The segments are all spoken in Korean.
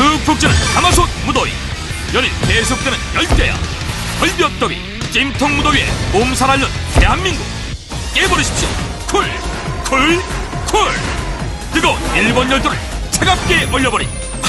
푹푹 찌는 가마솥 무더위. 연일 계속되는 열대야. 벌벽더위, 찜통 무더위에 몸살 앓는 대한민국. 깨버리십시오. 쿨! 뜨거운 일본 열도를 차갑게 얼려버린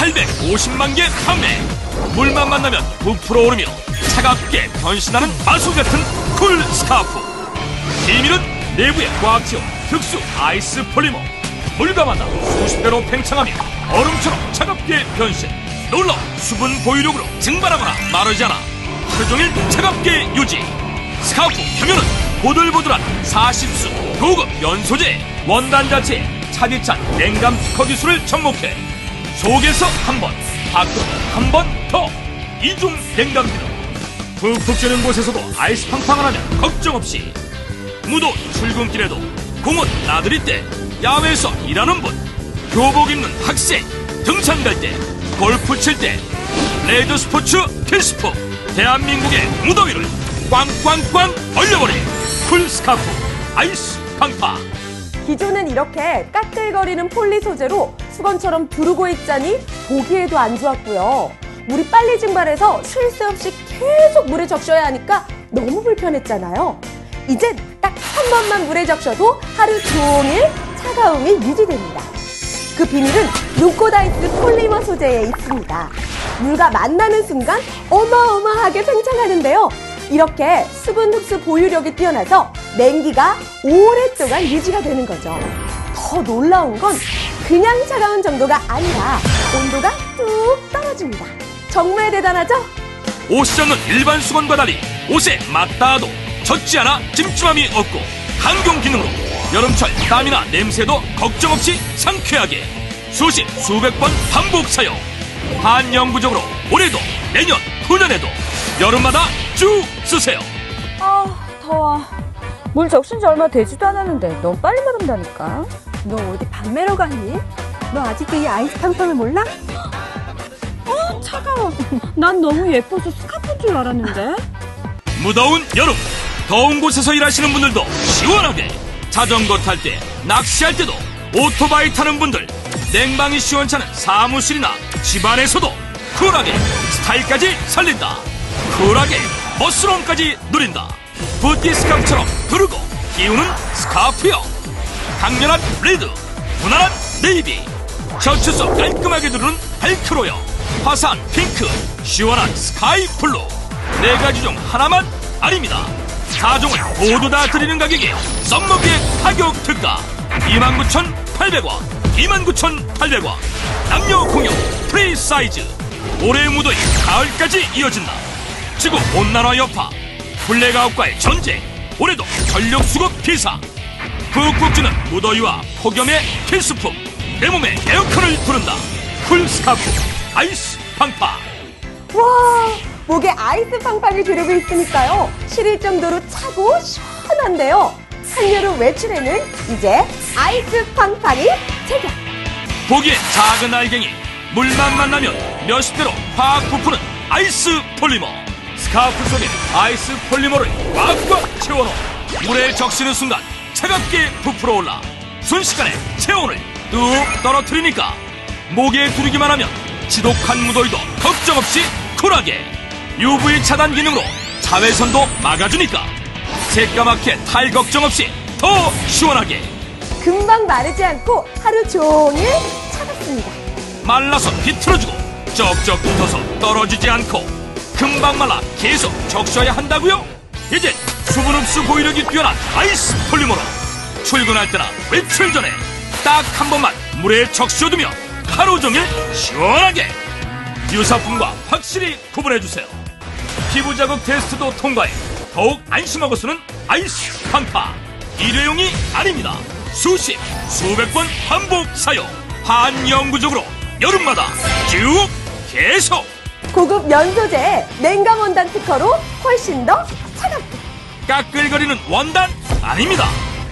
850만 개 판매. 물만 만나면 부풀어 오르며 차갑게 변신하는 마술 같은 쿨 스카프. 비밀은 내부에 꽉 채운 특수 아이스 폴리머. 물과 만나 수십 배로 팽창하며 얼음처럼 차갑게 변신. 놀라운 수분 보유력으로 증발하거나 마르지 않아 하루 종일 차갑게 유지. 스카프 표면은 보들보들한 40수 고급 연소재. 원단 자체에 차디찬 냉감 특허 기술을 접목해 속에서 한 번, 밖으로 한 번 더 이중 냉감 기능. 푹푹 찌는 곳에서도 아이스 팡팡을 하면 걱정 없이. 무더운 출근길에도 공원 나들이 때, 야외에서 일하는 분, 교복 입는 학생, 등산 갈 때, 골프 칠 때, 레저 스포츠 필수품. 대한민국의 무더위를 꽝꽝꽝 얼려버린 쿨 스카프 아이스 팡팡. 기존은 이렇게 까끌거리는 폴리 소재로 수건처럼 두르고 있자니 보기에도 안 좋았고요. 물이 빨리 증발해서 쉴 새 없이 계속 물에 적셔야 하니까 너무 불편했잖아요. 이젠 딱 한 번만 물에 적셔도 하루 종일 차가움이 유지됩니다. 그 비밀은 눈꽃 아이스 폴리머 소재에 있습니다. 물과 만나는 순간 어마어마하게 팽창하는데요. 이렇게 수분 흡수 보유력이 뛰어나서 냉기가 오랫동안 유지가 되는 거죠. 더 놀라운 건 그냥 차가운 정도가 아니라 온도가 뚝 떨어집니다. 정말 대단하죠? 옷이 젖는 일반 수건과 달리 옷에 맞닿아도 젖지 않아 찜찜함이 없고, 항균 기능으로 여름철 땀이나 냄새도 걱정 없이 상쾌하게 수십 수백 번 반복 사용. 반영구적으로 올해도 내년 후년에도 여름마다 쭉 쓰세요. 아, 더워. 물 적신 지 얼마 되지도 않았는데 너무 빨리 마른다니까. 너 어디 밤매러 가니? 너 아직도 이 아이스 팡팡을 몰라? 차가워. 난 너무 예뻐서 스카프인 줄 알았는데. 무더운 여름, 더운 곳에서 일하시는 분들도 시원하게, 자전거 탈 때, 낚시할 때도, 오토바이 타는 분들, 냉방이 시원찮은 사무실이나 집안에서도 쿨하게 스타일까지 살린다. 쿨하게 멋스러움까지 누린다. 부티 스카프처럼 두르고 끼우는 스카프요. 강렬한 레드, 무난한 네이비, 셔츠 속 깔끔하게 두르는 벨크로요. 화사한 핑크, 시원한 스카이 블루. 4가지 중 하나만 아닙니다. 4종을 모두 다 드리는 가격에 썸머비의 가격 특가 29,800원, 29,800원. 남녀 공용 프리 사이즈. 올해 무더위 가을까지 이어진다. 지구 온난화 여파, 블랙아웃과의 전쟁, 올해도 전력 수급 비상. 푹푹 찌는 무더위와 폭염의 필수품. 내 몸에 에어컨을 부른다. 쿨 스카프 아이스 팡팡. 와, 목에 아이스 팡팡이 두르고 있으니까요. 시릴 정도로 차고 시원한데요. 한여름 외출에는 이제 아이스 팡팡이 제격. 보기엔 작은 알갱이, 물만 만나면 몇십 배로 확 부푸는 아이스 폴리머. 스카프 속에 아이스 폴리머를 꽉꽉 채워넣어 물에 적시는 순간 차갑게 부풀어 올라 순식간에 체온을 뚝 떨어뜨리니까 목에 두르기만 하면 지독한 무더위도 걱정 없이 쿨하게. UV 차단 기능으로 자외선도 막아주니까 새까맣게 탈 걱정 없이 더 시원하게. 금방 마르지 않고 하루 종일 차갑습니다. 말라서 비틀어주고 쩍쩍 붙어서 떨어지지 않고 금방 말라 계속 적셔야 한다고요? 이제 수분 흡수 보유력이 뛰어난 아이스 폴리머로 출근할 때나 외출 전에 딱 한 번만 물에 적셔두면 하루 종일 시원하게. 유사품과 확실히 구분해주세요. 피부 자극 테스트도 통과해 더욱 안심하고 쓰는 아이스 팡팡. 일회용이 아닙니다. 수십 수백 번 반복 사용. 반영구적으로 여름마다 쭉 계속. 고급 연소재 냉감 원단 특허로 훨씬 더 차갑게. 까끌거리는 원단 아닙니다.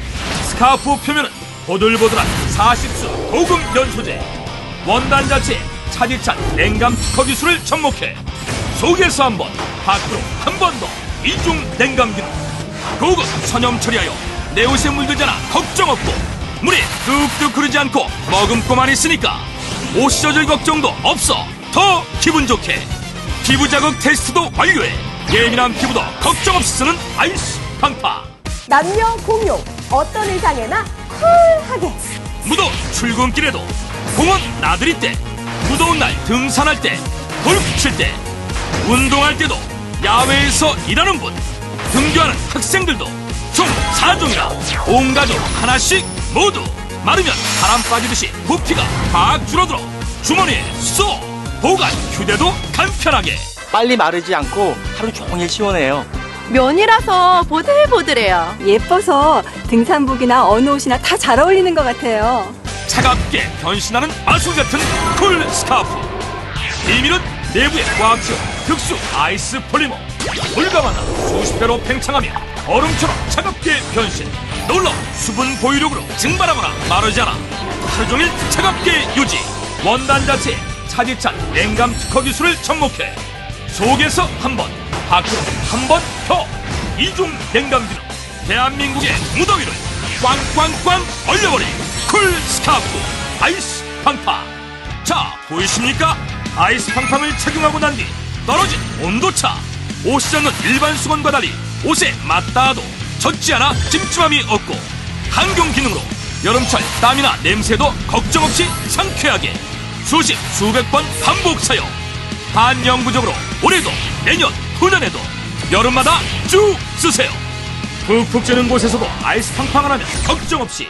스카프 표면은 보들보들한 40수 고급 연소재. 원단 자체에 차디찬 냉감 특허 기술을 접목해 속에서 한 번, 밖으로 한 번 더 이중 냉감 기능. 고급 선염 처리하여 내 옷에 물들지 않아 걱정 없고, 물이 뚝뚝 흐르지 않고 머금고만 있으니까 옷이 젖을 걱정도 없어. 더 기분 좋게 피부 자극 테스트도 완료해 예민한 피부도 걱정 없이 쓰는 아이스 방파. 남녀 공용, 어떤 의상에나 쿨하게. 무더운 출근길에도, 공원 나들이 때, 무더운 날 등산할 때, 골프 칠 때, 운동할 때도, 야외에서 일하는 분, 등교하는 학생들도 총 4종이라 온 가족 하나씩 모두 마르면 바람 빠지듯이 부피가 확 줄어들어 주머니에 쏙. 보관 휴대도 간편하게. 빨리 마르지 않고 하루 종일 시원해요. 면이라서 보들보들해요. 예뻐서 등산복이나 어느 옷이나 다 잘 어울리는 것 같아요. 차갑게 변신하는 마술 같은 쿨 스카프. 비밀은 내부에 꽉 채운 특수 아이스 폴리머. 물과 만나 수십 배로 팽창하며 얼음처럼 차갑게 변신. 놀라운 수분 보유력으로 증발하거나 마르지 않아 하루 종일 차갑게 유지. 원단 자체에 차디찬 냉감 특허 기술을 접목해 속에서 한 번, 밖으로 한 번 더 이중 냉감 기능. 대한민국의 무더위를 꽝꽝꽝 얼려버린 쿨 스카프 아이스 방파. 자, 보이십니까? 아이스 방파를 착용하고 난 뒤 떨어진 온도차. 옷이 젖는 일반 수건과 달리 옷에 맞닿아도 젖지 않아 찜찜함이 없고, 항균 기능으로 여름철 땀이나 냄새도 걱정 없이 상쾌하게 수십 수백 번 반복 사용. 반영구적으로 올해도 내년 후년에도 여름마다 쭉 쓰세요. 푹푹 찌는 곳에서도 아이스 팡팡을 하면 걱정 없이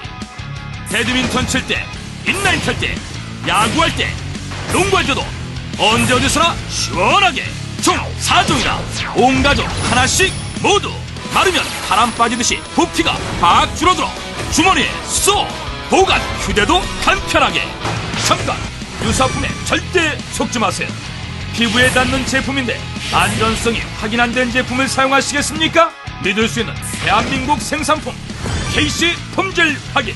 배드민턴 칠 때, 인라인 탈 때, 야구할 때, 농구할 때도 언제 어디서나 시원하게 총 4종이라 온 가족 하나씩 모두 마르면 바람 빠지듯이 부피가 확 줄어들어 주머니에 쏙. 보관 휴대도 간편하게. 잠깐, 유사품에 절대 속지 마세요. 피부에 닿는 제품인데 안전성이 확인 안 된 제품을 사용하시겠습니까? 믿을 수 있는 대한민국 생산품 KC 품질 확인.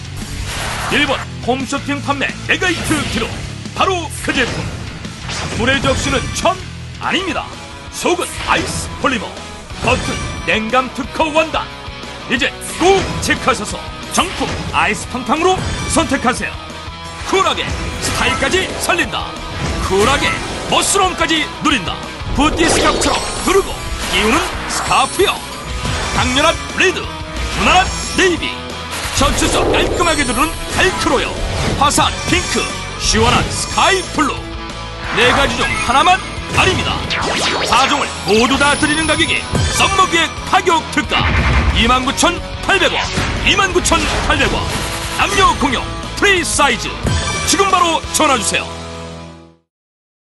일본 홈쇼핑 판매 메가히트 기록. 바로 그 제품. 물에 적시는 천 아닙니다. 속은 아이스 폴리머, 겉은 냉감 특허 원단. 이제 꼭 체크하셔서 정품 아이스 팡팡으로 선택하세요. 쿨하게 스타일까지 살린다. 쿨하게 멋스러움까지 누린다. 부티 스카프처럼 두르고 끼우는 스카프요. 강렬한 레드, 무난한 네이비, 셔츠도 깔끔하게 두르는 달크로요. 화사한 핑크, 시원한 스카이 블루. 네 가지 중 하나만 아닙니다. 4종을 모두 다 드리는 가격이 썸머기의 파격 특가 29,800원, 29,800원. 남녀 공용 프리 사이즈. 지금 바로 전화주세요.